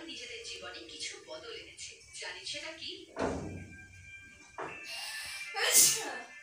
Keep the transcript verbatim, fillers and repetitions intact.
নিজেদের জীবনে কিছু বদল এনেছে। জানি সেটা কি?